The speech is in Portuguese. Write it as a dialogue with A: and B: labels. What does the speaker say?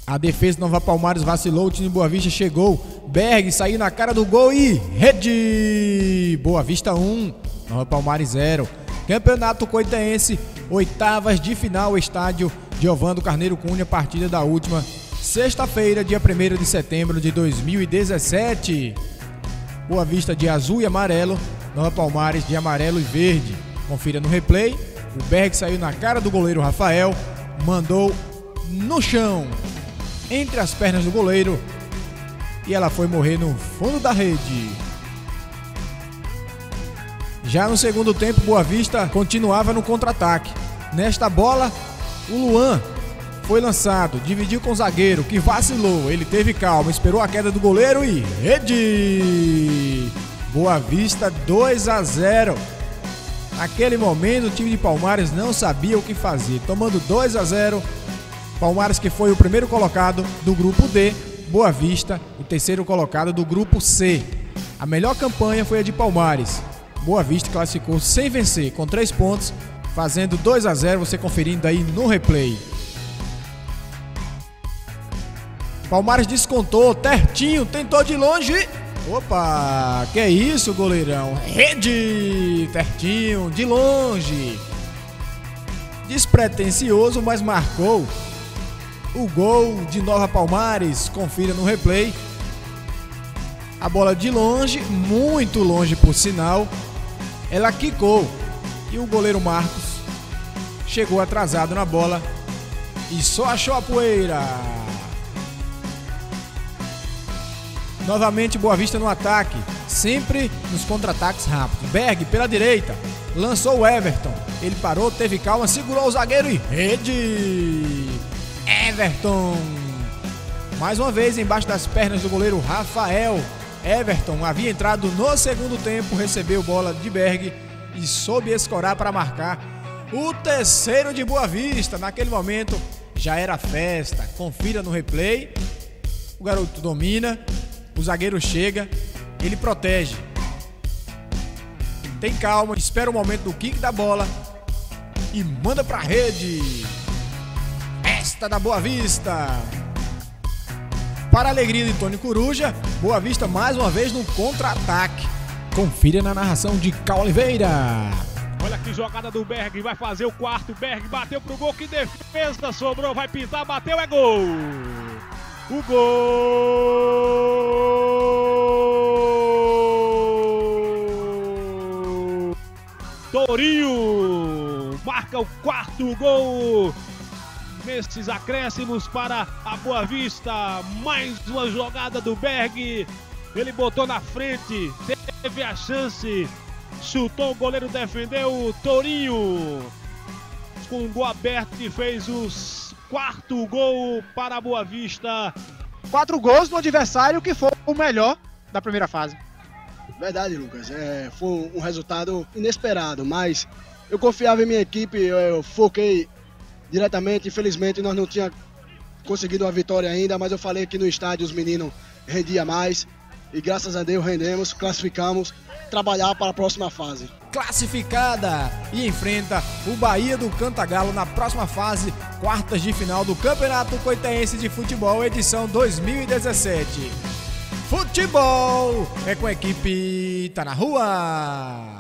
A: A defesa do Nova Palmares vacilou, o time de Boa Vista chegou. Berg saiu na cara do gol e rede! Boa Vista 1, Nova Palmares 0. Campeonato Coitense, oitavas de final, estádio Giovando Carneiro Cunha, partida da última sexta-feira, dia 1º de setembro de 2017. Boa Vista de azul e amarelo, Nova Palmares de amarelo e verde. Confira no replay. O Berg saiu na cara do goleiro Rafael, mandou no chão, entre as pernas do goleiro, e ela foi morrer no fundo da rede. Já no segundo tempo, Boa Vista continuava no contra-ataque. Nesta bola, o Luan foi lançado, dividiu com o zagueiro, que vacilou. Ele teve calma, esperou a queda do goleiro e rede! Boa Vista 2-0. Naquele momento, o time de Palmares não sabia o que fazer. Tomando 2-0, Palmares, que foi o primeiro colocado do grupo D, Boa Vista, o terceiro colocado do grupo C. A melhor campanha foi a de Palmares. Boa Vista classificou sem vencer, com 3 pontos, fazendo 2-0, você conferindo aí no replay. Palmares descontou, Tertinho tentou de longe. Opa, que é isso, goleirão? Rede! Tertinho, de longe. Despretensioso, mas marcou o gol de Nova Palmares. Confira no replay. A bola de longe, muito longe por sinal. Ela quicou e o goleiro Marcos chegou atrasado na bola e só achou a poeira. Novamente Boa Vista no ataque, sempre nos contra-ataques rápidos. Berg pela direita, lançou o Everton. Ele parou, teve calma, segurou o zagueiro e rede! Everton! Mais uma vez embaixo das pernas do goleiro Rafael. Everton havia entrado no segundo tempo, recebeu bola de Berg e soube escorar para marcar o terceiro de Boa Vista. Naquele momento já era festa. Confira no replay. O garoto domina, o zagueiro chega, ele protege. Tem calma, espera o momento do kick da bola e manda para a rede. Esta da Boa Vista. Para a alegria de Tony Coruja, Boa Vista mais uma vez no contra-ataque. Confira na narração de Cal Oliveira.
B: Olha que jogada do Berg, vai fazer o quarto. Berg bateu pro gol, que defesa, sobrou, vai pintar, bateu, é gol! O gol! Torinho marca o quarto gol nesses acréscimos para a Boa Vista. Mais uma jogada do Berg, ele botou na frente, teve a chance, chutou, o goleiro defendeu, o Torinho com o gol aberto e fez o quarto gol para a Boa Vista.
C: 4 gols no adversário que foi o melhor da primeira fase.
D: Verdade, Lucas, foi um resultado inesperado, mas eu confiava em minha equipe, eu foquei diretamente. Infelizmente nós não tínhamos conseguido uma vitória ainda, mas eu falei que no estádio os meninos rendiam mais e graças a Deus rendemos, classificamos, trabalhar para a próxima fase.
A: Classificada e enfrenta o Bahia do Cantagalo na próxima fase, quartas de final do Campeonato Coitense de Futebol, edição 2017. Futebol é com a equipe Tá na Rua.